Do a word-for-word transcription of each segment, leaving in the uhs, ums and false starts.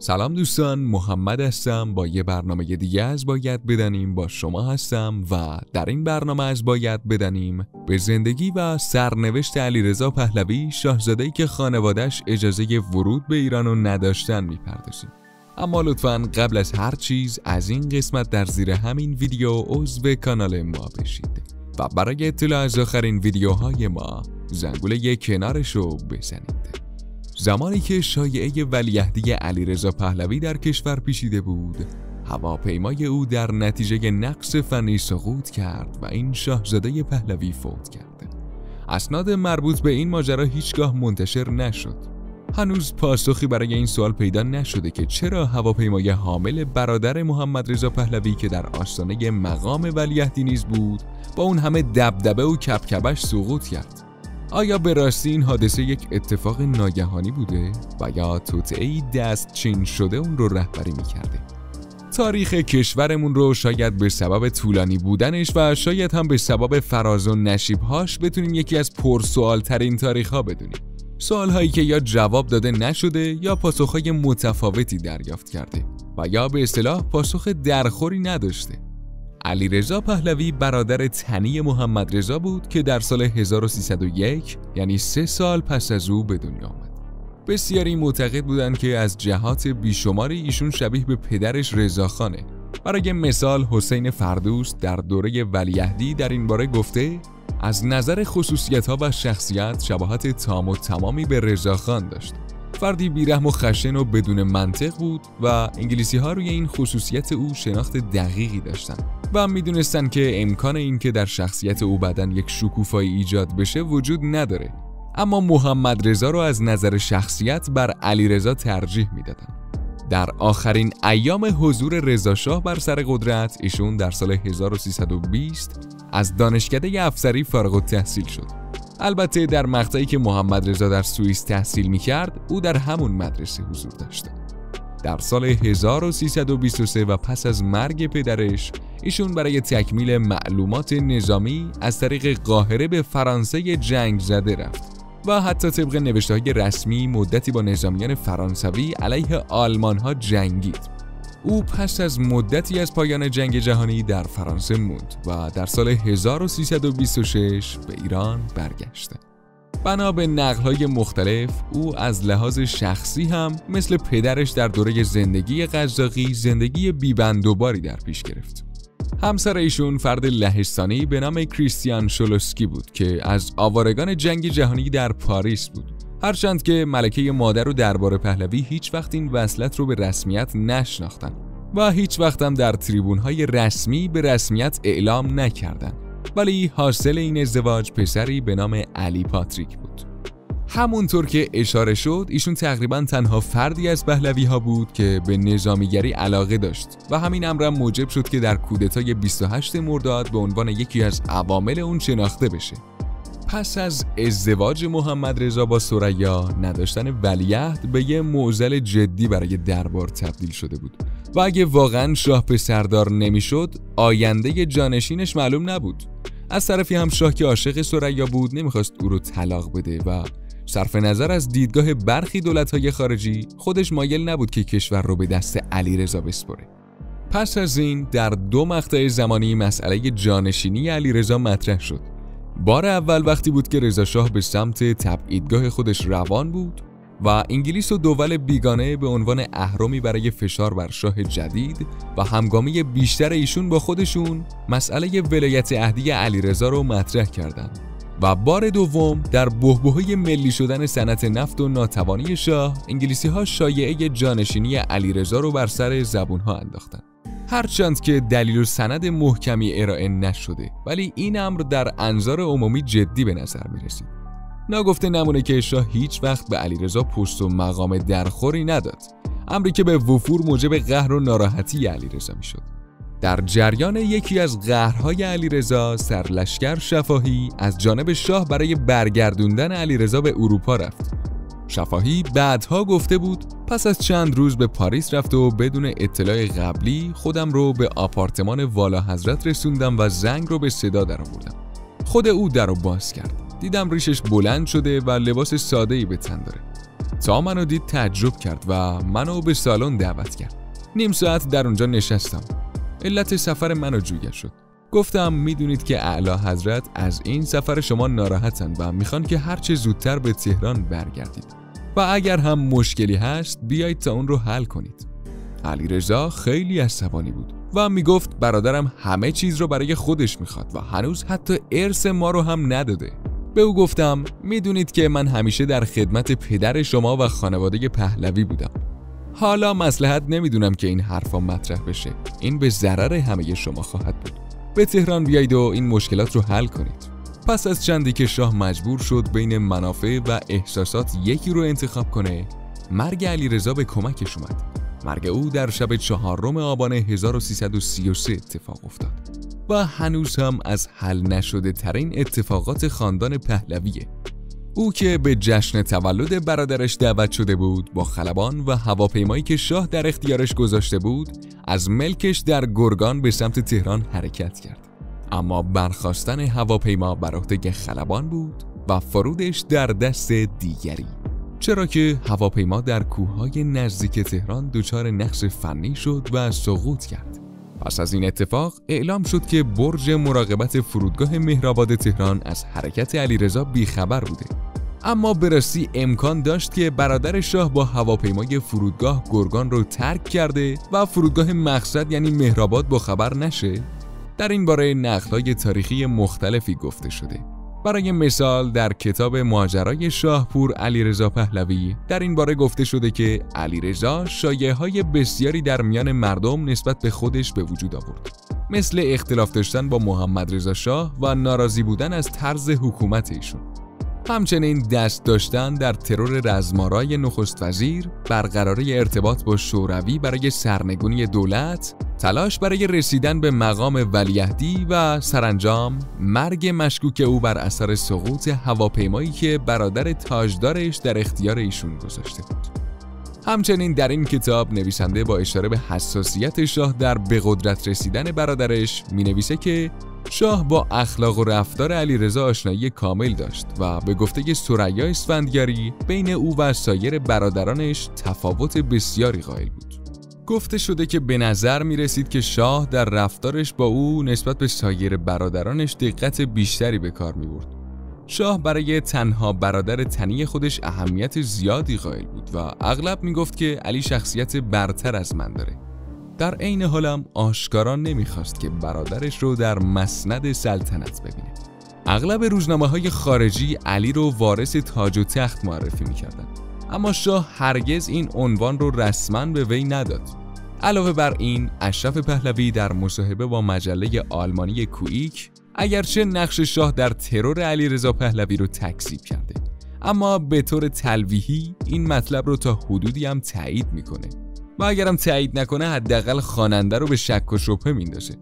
سلام دوستان، محمد هستم. با یه برنامه دیگه از باید بدانیم با شما هستم و در این برنامه از باید بدانیم به زندگی و سرنوشت علیرضا پهلوی، شاهزاده‌ای که خانواده‌اش اجازه ورود به ایران رو نداشتن میپردازیم. اما لطفاً قبل از هر چیز از این قسمت در زیر همین ویدیو عضو کانال ما بشید و برای اطلاع از آخرین ویدیوهای ما زنگوله کنارش رو بزنید. زمانی که شایعه ولیعهدی علیرضا پهلوی در کشور پیچیده بود، هواپیمای او در نتیجه نقص فنی سقوط کرد و این شاهزاده پهلوی فوت کرد. اسناد مربوط به این ماجرا هیچگاه منتشر نشد. هنوز پاسخی برای این سوال پیدا نشده که چرا هواپیمای حامل برادر محمد رضا پهلوی که در آستانه مقام ولیعهدی نیز بود، با اون همه دبدبه و کبکبش سقوط کرد. آیا به راستی این حادثه یک اتفاق ناگهانی بوده و یا توطئه‌ای دست چین شده اون رو رهبری می‌کرده؟ تاریخ کشورمون رو شاید به سبب طولانی بودنش و شاید هم به سبب فراز و نشیب‌هاش بتونیم یکی از پرسوال‌ترین تاریخ‌ها بدونیم. سوال‌هایی که یا جواب داده نشده یا پاسخ‌های متفاوتی دریافت کرده و یا به اصطلاح پاسخ درخوری نداشته. علیرضا پهلوی برادر تنی محمد رضا بود که در سال هزار و سیصد و یک، یعنی سه سال پس از او به دنیا آمد. بسیاری معتقد بودند که از جهات بیشماری ایشون شبیه به پدرش رضاخانه. برای مثال حسین فردوس در دوره ولیعهدی در این باره گفته از نظر خصوصیت‌ها و شخصیت شباهت تام و تمامی به رضاخان داشت. فردی بیرحم و خشن و بدون منطق بود و انگلیسی‌ها روی این خصوصیت او شناخت دقیقی داشتند و می‌دونستند که امکان این که در شخصیت او بعداً یک شکوفایی ایجاد بشه وجود نداره. اما محمد رضا رو از نظر شخصیت بر علیرضا ترجیح میدادند. در آخرین ایام حضور رضا شاه بر سر قدرت، ایشون در سال هزار و سیصد و بیست از دانشکده افسری فارغ التحصیل شد. البته در مقطعی که محمد رضا در سوئیس تحصیل می‌کرد، او در همون مدرسه حضور داشت. در سال هزار و سیصد و بیست و سه و پس از مرگ پدرش، ایشون برای تکمیل معلومات نظامی از طریق قاهره به فرانسه جنگ زده رفت و حتی طبق نوشته‌های رسمی مدتی با نظامیان فرانسوی علیه آلمان‌ها جنگید. او پس از مدتی از پایان جنگ جهانی در فرانسه موند و در سال هزار و سیصد و بیست و شش به ایران برگشت. بنا به نقل‌های مختلف، او از لحاظ شخصی هم مثل پدرش در دوره زندگی قزاقی زندگی بی‌بندوباری در پیش گرفت. همسر ایشون فرد لهستانی به نام کریستیان شولوسکی بود که از آوارگان جنگ جهانی در پاریس بود. هرچند که ملکه مادر و دربار پهلوی هیچ وقت این وصلت رو به رسمیت نشناختن و هیچ وقت هم در تریبون‌های رسمی به رسمیت اعلام نکردند، ولی حاصل این ازدواج پسری به نام علی پاتریک بود. همونطور که اشاره شد، ایشون تقریباً تنها فردی از پهلوی‌ها بود که به نظامیگری علاقه داشت و همین امر موجب شد که در کودتای بیست و هشت مرداد به عنوان یکی از عوامل اون شناخته بشه. پس از ازدواج محمد رضا با ثریا، نداشتن ولیعهد به یه معضل جدی برای دربار تبدیل شده بود و اگه واقعاً شاه پسردار نمیشد، آینده جانشینش معلوم نبود. از طرفی هم شاه که عاشق ثریا بود نمیخواست او رو طلاق بده و صرف نظر از دیدگاه برخی دولت‌های خارجی، خودش مایل نبود که کشور رو به دست علیرضا بسپره. پس از این در دو مقطع زمانی مسئله جانشینی علیرضا مطرح شد. بار اول وقتی بود که رضا شاه به سمت تبعیدگاه خودش روان بود و انگلیس و دول بیگانه به عنوان اهرمی برای فشار بر شاه جدید و همگامی بیشتر ایشون با خودشون مسئله ولایت عهدی علیرضا رو مطرح کردند. و بار دوم در بحبوحه ملی شدن صنعت نفت و ناتوانی شاه، انگلیسی‌ها شایعه جانشینی علیرضا رو بر سر زبون‌ها انداختند. هرچند که دلیل و سند محکمی ارائه نشده، ولی این امر در انظار عمومی جدی به نظر می‌رسید. ناگفته نمونه که شاه هیچ وقت به علیرضا پست و مقام درخوری نداد، امری که به وفور موجب قهر و ناراحتی علیرضا می‌شد. در جریان یکی از قهرهای علیرضا، سرلشکر شفاهی از جانب شاه برای برگردوندن علیرضا به اروپا رفت. شفاهی بعدها گفته بود پس از چند روز به پاریس رفت و بدون اطلاع قبلی خودم رو به آپارتمان والا حضرت رسوندم و زنگ رو به صدا در آوردم. خود او در رو باز کرد. دیدم ریشش بلند شده و لباس ساده‌ای به تن داره. تا منو دید تعجب کرد و منو به سالن دعوت کرد. نیم ساعت در اونجا نشستم. علت سفر منو جویا شد. گفتم میدونید که اعلی حضرت از این سفر شما ناراحتن و میخوان که هرچه زودتر به تهران برگردید و اگر هم مشکلی هست بیایید تا اون رو حل کنید. علیرضا خیلی عصبانی بود و میگفت برادرم همه چیز رو برای خودش میخواد و هنوز حتی ارث ما رو هم نداده. به او گفتم میدونید که من همیشه در خدمت پدر شما و خانواده پهلوی بودم. حالا مصلحت نمیدونم که این حرفا مطرح بشه. این به ضرر همه شما خواهد بود. به تهران بیایید و این مشکلات رو حل کنید. پس از چندی که شاه مجبور شد بین منافع و احساسات یکی رو انتخاب کنه، مرگ علیرضا به کمکش اومد. مرگ او در شب چهارم آبان هزار و سیصد و سی و سه اتفاق افتاد و هنوز هم از حل نشده ترین اتفاقات خاندان پهلویه. او که به جشن تولد برادرش دعوت شده بود، با خلبان و هواپیمایی که شاه در اختیارش گذاشته بود از ملکش در گرگان به سمت تهران حرکت کرد. اما برخاستن هواپیما بر عهده خلبان بود و فرودش در دست دیگری، چرا که هواپیما در کوههای نزدیک تهران دچار نقص فنی شد و سقوط کرد. پس از این اتفاق اعلام شد که برج مراقبت فرودگاه مهرآباد تهران از حرکت علیرضا بیخبر بوده. اما به راستی امکان داشت که برادر شاه با هواپیمای فرودگاه گرگان رو ترک کرده و فرودگاه مقصد یعنی مهرآباد با خبر نشه. در این باره نقل‌های تاریخی مختلفی گفته شده. برای مثال در کتاب ماجرای شاهپور علیرضا پهلوی در این باره گفته شده که علیرضا شایعه‌های بسیاری در میان مردم نسبت به خودش به وجود آورد، مثل اختلاف داشتن با محمد رضا شاه و ناراضی بودن از طرز حکومت ایشون. همچنین دست داشتن در ترور رزمارای نخست وزیر، برقراری ارتباط با شوروی برای سرنگونی دولت، تلاش برای رسیدن به مقام ولیعهدی و سرانجام مرگ مشکوک او بر اثر سقوط هواپیمایی که برادر تاجدارش در اختیار ایشون گذاشته بود. همچنین در این کتاب نویسنده با اشاره به حساسیت شاه در به قدرت رسیدن برادرش می نویسه که شاه با اخلاق و رفتار علیرضا آشنایی کامل داشت و به گفته ثریا اسفندیاری بین او و سایر برادرانش تفاوت بسیاری قائل بود. گفته شده که به نظر می رسید که شاه در رفتارش با او نسبت به سایر برادرانش دقت بیشتری به کار می برد. شاه برای تنها برادر تنی خودش اهمیت زیادی قائل بود و اغلب می گفت که علی شخصیت برتر از من داره. در عین حالم آشکارا نمیخواست که برادرش رو در مسند سلطنت ببینه. اغلب روزنامه‌های خارجی علی رو وارث تاج و تخت معرفی می‌کردند، اما شاه هرگز این عنوان رو رسما به وی نداد. علاوه بر این، اشرف پهلوی در مصاحبه با مجله آلمانی کویک اگرچه نقش شاه در ترور علیرضا پهلوی رو تکذیب کرده، اما به طور تلویحی این مطلب رو تا حدودی هم تایید میکنه و اگرم تایید نکنه حداقل خواننده رو به شک و شبهه میندازه.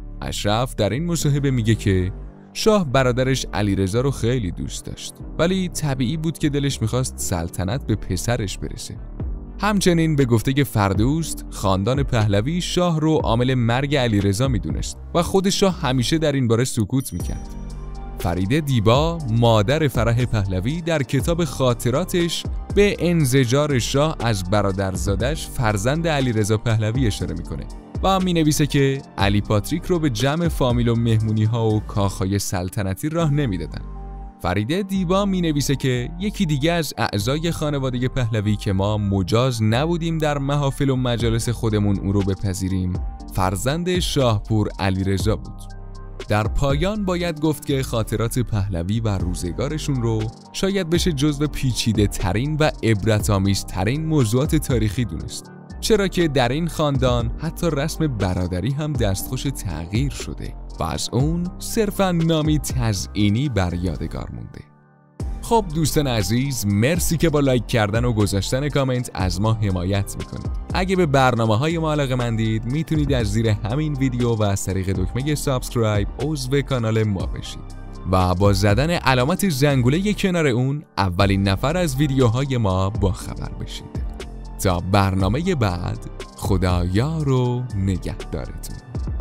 اشرف در این مصاحبه میگه که شاه برادرش علیرضا رو خیلی دوست داشت، ولی طبیعی بود که دلش میخواست سلطنت به پسرش برسه. همچنین به گفته فردوست، خاندان پهلوی شاه رو عامل مرگ علیرضا میدونست و خود شاه همیشه در این باره سکوت میکرد. فریده دیبا، مادر فرح پهلوی، در کتاب خاطراتش به انزجار شاه از برادرزادش فرزند علیرضا پهلوی اشاره میکنه و مینویسه که علی پاتریک رو به جمع فامیل و مهمونی ها و کاخهای سلطنتی راه نمیدادن. فریده دیبا مینویسه که یکی دیگه از اعضای خانواده پهلوی که ما مجاز نبودیم در محافل و مجالس خودمون او رو بپذیریم، فرزند شاهپور علیرضا بود. در پایان باید گفت که خاطرات پهلوی و روزگارشون رو شاید بشه جزو پیچیده ترین و عبرت‌آمیز ترین موضوعات تاریخی دونست، چرا که در این خاندان حتی رسم برادری هم دستخوش تغییر شده و از اون صرفاً نامی تزئینی بر یادگار مونده. خب دوستان عزیز، مرسی که با لایک کردن و گذاشتن کامنت از ما حمایت میکنید. اگه به برنامه‌های ما علاقه‌مندید میتونید از زیر همین ویدیو و از طریق دکمه سابسکرایب عضو کانال ما بشید و با زدن علامت زنگوله کنار اون اولین نفر از ویدیوهای ما با خبر بشید. تا برنامه بعد، خدا یار و نگهدارتون.